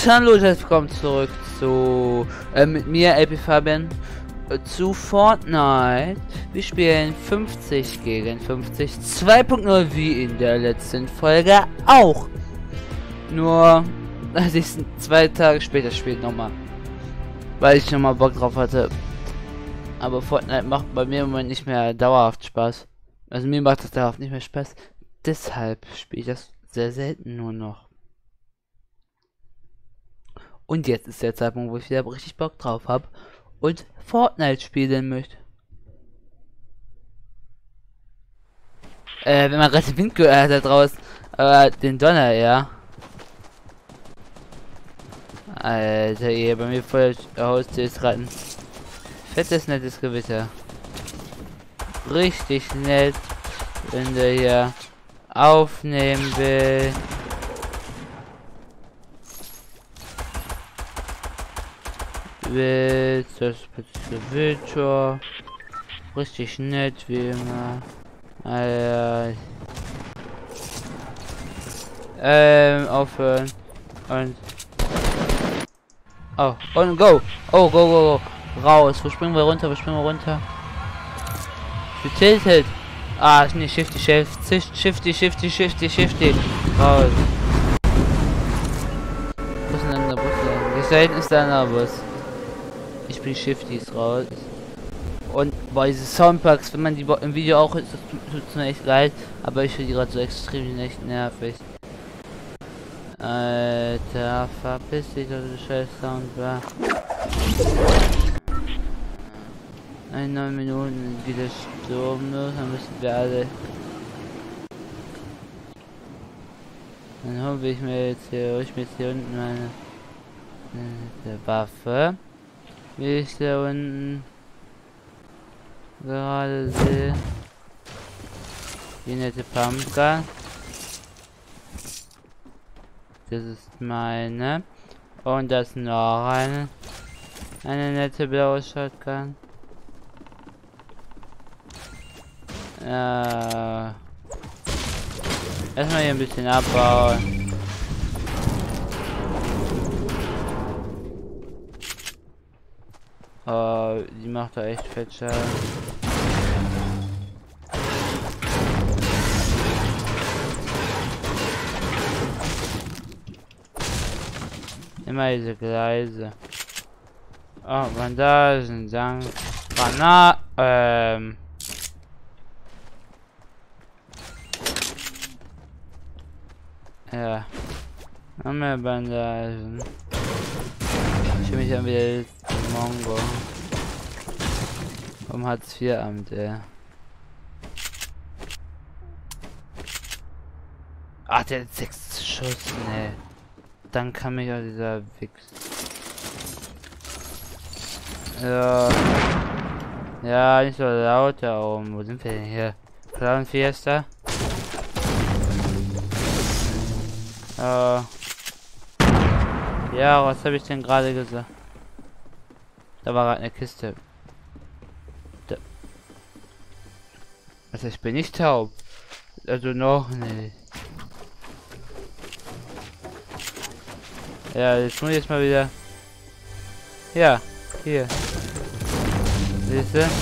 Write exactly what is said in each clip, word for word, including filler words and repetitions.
Und hallo, herzlich willkommen zurück zu äh, mit mir, L P Fabian, äh, zu Fortnite. Wir spielen fünfzig gegen fünfzig zwei Punkt null wie in der letzten Folge auch. Nur, dass ich es zwei Tage später spiele nochmal, weil ich nochmal Bock drauf hatte. Aber Fortnite macht bei mir im Moment nicht mehr dauerhaft Spaß. Also mir macht das dauerhaft nicht mehr Spaß. Deshalb spiele ich das sehr selten nur noch. Und jetzt ist der Zeitpunkt, wo ich wieder richtig Bock drauf habe und Fortnite spielen möchte. Äh, wenn man gerade den Wind gehört hat draußen, aber den Donner, ja. Alter, hier bei mir vor der Haustür ist gerade ein fettes, nettes Gewitter. Richtig nett, wenn der hier aufnehmen will. Willst das Gewitter. Richtig nett wie immer. Alter. Ähm, aufhören. Und. Oh, und go! Oh, go, go, go! Raus! Wo springen wir runter? Wo springen wir runter? Getiltet! Ah, nee, Shifty, Shifty, Shifty, Shifty, Shifty, Shifty! Raus! Wo ist denn ein anderer Bus? Da hinten ist der andere Bus. Ich bin Shifties raus. Und bei diese Soundpacks, wenn man die im Video auch ist, das tut mir echt leid, aber ich finde die gerade so extrem echt nervig. Alter, verpiss dich, dass du scheiß Soundpack. In neun Minuten geht der Sturm los, dann müssen wir alle. Dann hole ich mir jetzt hier, ich mir jetzt hier unten meine, meine Waffe. Wie ich da unten gerade sehe. Die nette Pumpgun. Das ist meine. Und das ist noch eine. Eine nette blaue Shotgun. Äh. Erstmal hier ein bisschen abbauen. Oh, die macht da echt fett Schaden. Immer diese Gleise. Oh, Bandagen, danke. Granat, ähm. Ja. Noch mehr Bandagen. Ich will mich dann wieder Mongo. Vom Hartz vier Amt, ey. Ach, der hat sechs Schuss, ne. Dann kann mich auch dieser Wix. Ja. Ja, nicht so laut da oben. Wo sind wir denn hier? Clown Fiesta? Äh. Ja, was habe ich denn gerade gesagt? Da war gerade eine Kiste. Da. Also ich bin nicht taub. Also noch nicht. Ja, jetzt muss ich jetzt mal wieder. Ja, hier. Siehst du?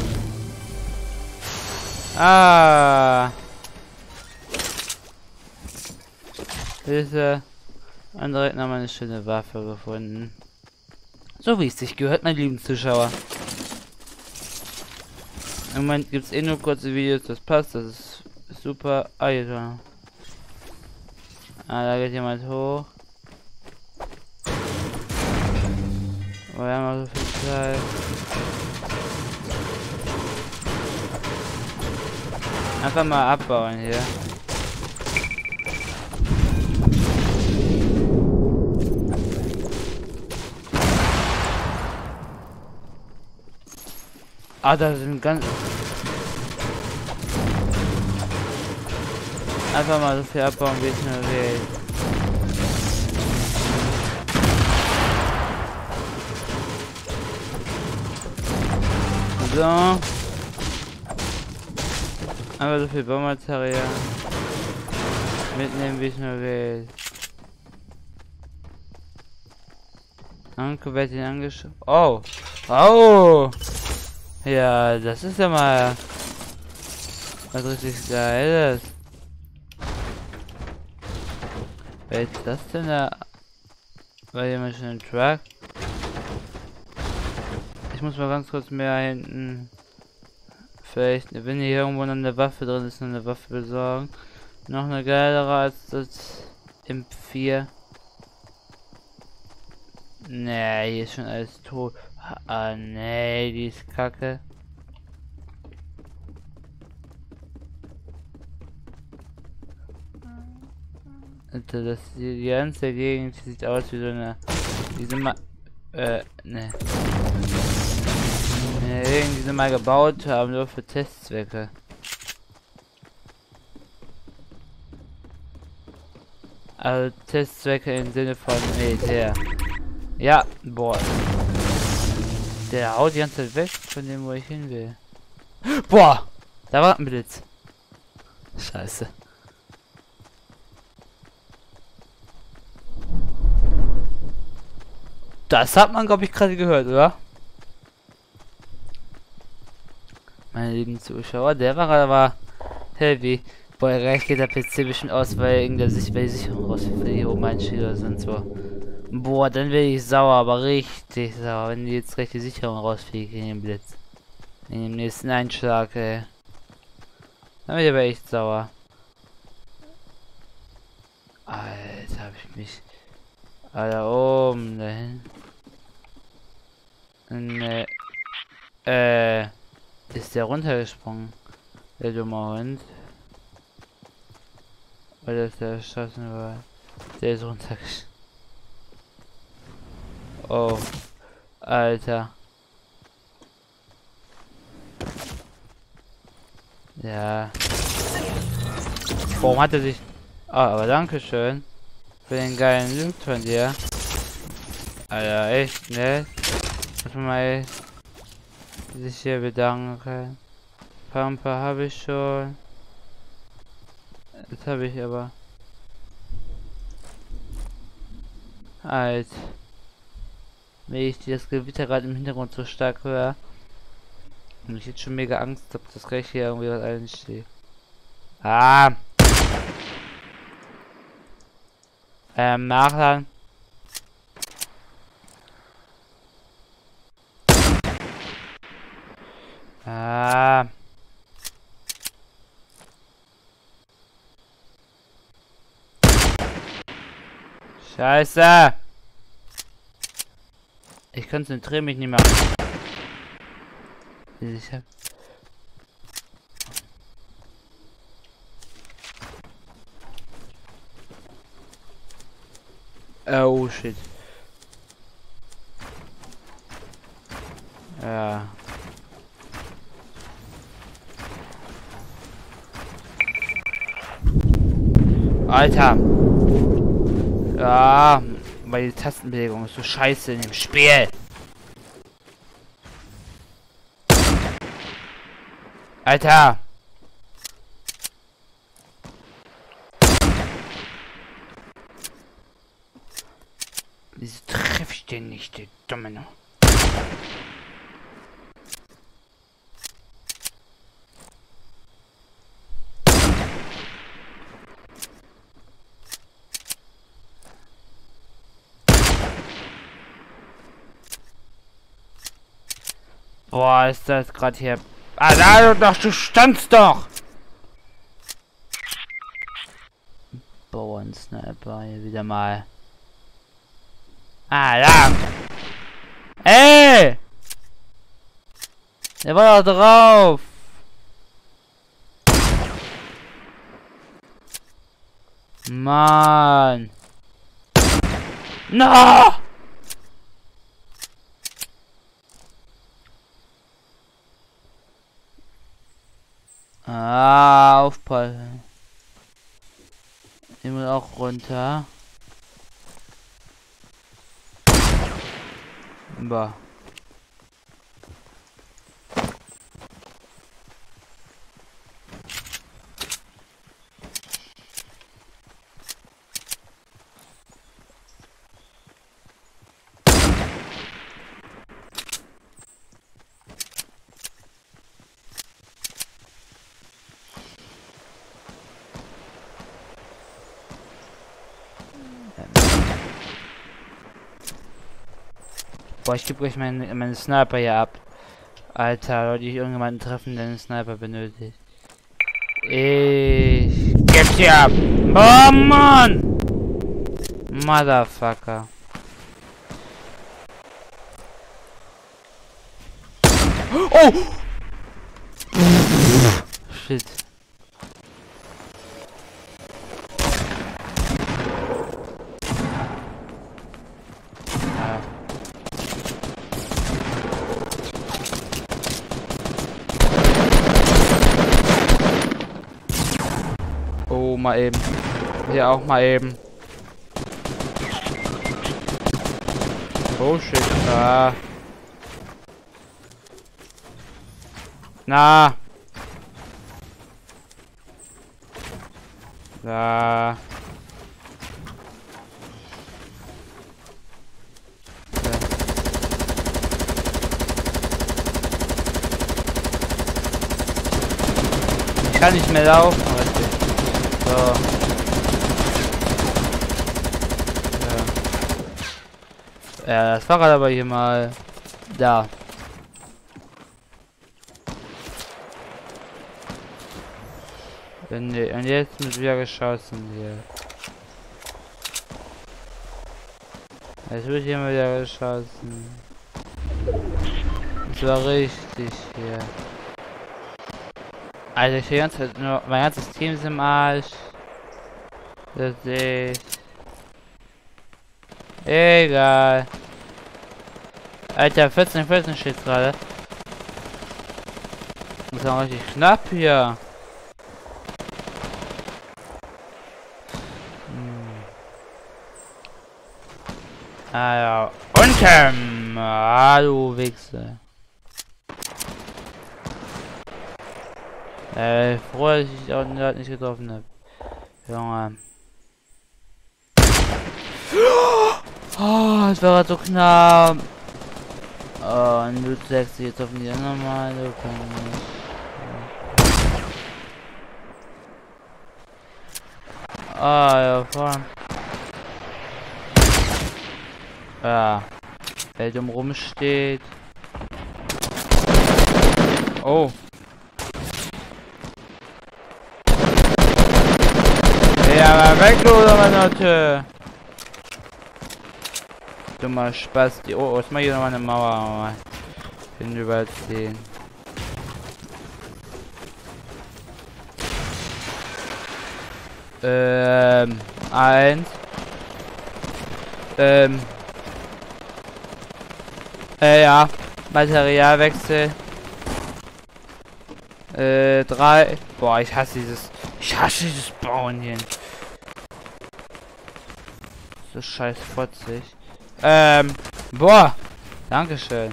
Ah. Siehst du? Und direkt noch mal eine schöne Waffe gefunden. So wie es sich gehört, meine lieben Zuschauer. Im Moment gibt es eh nur kurze Videos, das passt, das ist super. Alter. Ah, da geht jemand hoch. Oh, wir haben noch so viel Zeit. Einfach mal abbauen hier. Ah, da sind ganz... Einfach mal so viel abbauen, wie es nur geht. So. Einfach so viel Baumaterial mitnehmen, wie es nur geht. Danke, wer hat ihn angeschaut? Oh! Oh! Ja, das ist ja mal was richtig Geiles. Wer ist das denn da? War jemand schon ein Truck? Ich muss mal ganz kurz mehr hinten. Vielleicht, wenn hier irgendwo noch eine Waffe drin ist, noch eine Waffe besorgen. Noch eine geilere als das M vier. Nee, hier ist schon alles tot. Ah, nee, die ist kacke. Alter, das die, die ganze Gegend sieht aus wie so eine. Diese mal. Äh, ne. Ne, die sie mal gebaut haben, nur für Testzwecke. Also Testzwecke im Sinne von Militär. Ja, boah. Der haut die ganze Zeit weg von dem, wo ich hin will. Boah! Da war ein Blitz. Scheiße. Das hat man, glaube ich, gerade gehört, oder? Meine lieben Zuschauer, der war aber heavy. Boah, gleich geht der P C bestimmt aus, weil irgendeine Sicht, weil die Sicherung rausfällt, die oben einschieber sind so. Boah, dann werde ich sauer, aber richtig sauer, wenn die jetzt gleich die Sicherung rausfliegt in den Blitz. In dem nächsten Einschlag, ey. Dann werde ich aber echt sauer. Alter, hab ich mich. Ah, da oben, dahin. Ne. Äh. Ist der runtergesprungen? Der dumme Hund. Oder ist der erschossen war? Der ist runtergesprungen. Oh. Alter. Ja. Warum hat er sich... Ah, aber danke schön. Für den geilen Loot von dir. Alter, echt nett. Muss man mal sich hier bedanken. Pampa habe ich schon. Das habe ich aber. Halt. Wenn ich das Gewitter gerade im Hintergrund so stark höre. Und ich jetzt schon mega Angst habe, dass gleich hier irgendwie was einsteht. Ah! Ähm, nachladen. Ah. Scheiße. Ich konzentriere mich nicht mehr. Ich hab... Oh shit. Ja. Alter. Ja, weil die Tastenbelegung ist so scheiße in dem Spiel. Alter. Wieso treffe ich den nicht, der Domino? Boah, ist das gerade hier. Ah, da doch, du standst doch! Bauern-Sniper hier wieder mal. Ah, da! Ey! Der war doch drauf! Mann! No! Ah, aufpassen. Nehmen wir auch runter. Bah. Boah, ich gebe gleich meinen meine Sniper hier ab. Alter, Leute, ich irgendjemanden treffen, der einen Sniper benötigt. Ich geb's hier ab. Oh Mann! Motherfucker. Oh! Shit. Oh, mal eben. Hier auch mal eben. Oh shit. Ah. Na. Da. Ich kann nicht mehr laufen. So. Ja. Ja, das Fahrrad aber hier mal da. Und jetzt wird wieder geschossen hier. Es wird hier mal wieder geschossen. Das war richtig hier. Alter, ich ganz nur mein ganzes Team ist im Arsch. Das sehe ich. Egal. Alter, vierzehn vierzehn steht gerade. Das ist auch richtig knapp hier. Hm. Ah ja. Unten! Ah, du Wichse. Äh, froh, dass ich auch nicht getroffen habe. Junge. Oh, das war so knapp. Oh, und du zeigst dich jetzt auf die nochmal. Du kannst nicht. Ah, ja, vorne. Ja. Wer dumm rumsteht. Oh. Ja, aber weg, du, meine Leute. Dummer Spaß. Die oh, was mach ich hier noch mal eine Mauer? Bin überziehen. Ähm, eins. Ähm. Äh, ja. Materialwechsel. Äh, drei. Boah, ich hasse dieses. Ich hasse dieses Bauen hier. So scheiß fotzig. Ähm, boah. Dankeschön.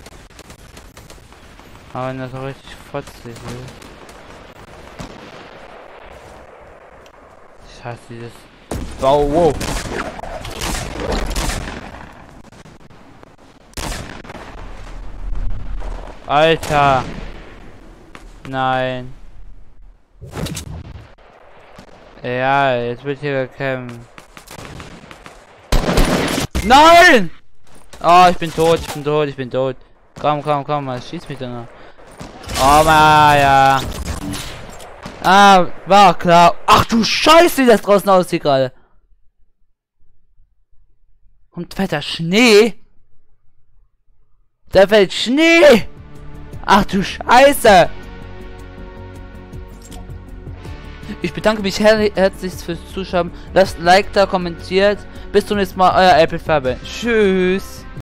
Aber wenn das so richtig fotzig ist. Ich hasse dieses Bau. Wow. Alter. Nein. Ja, jetzt wird hier gekämpft. Nein! Oh, ich bin tot, ich bin tot, ich bin tot. Komm, komm, komm, mal, schieß mich dann noch. Oh, ma, ja. Ah, war klar. Ach du Scheiße, wie das draußen aussieht gerade. Kommt fetter Schnee? Da fällt Schnee! Ach du Scheiße! Ich bedanke mich her herzlich fürs Zuschauen. Lasst ein Like da, kommentiert. Bis zum nächsten Mal, euer Apple Fabian. Tschüss.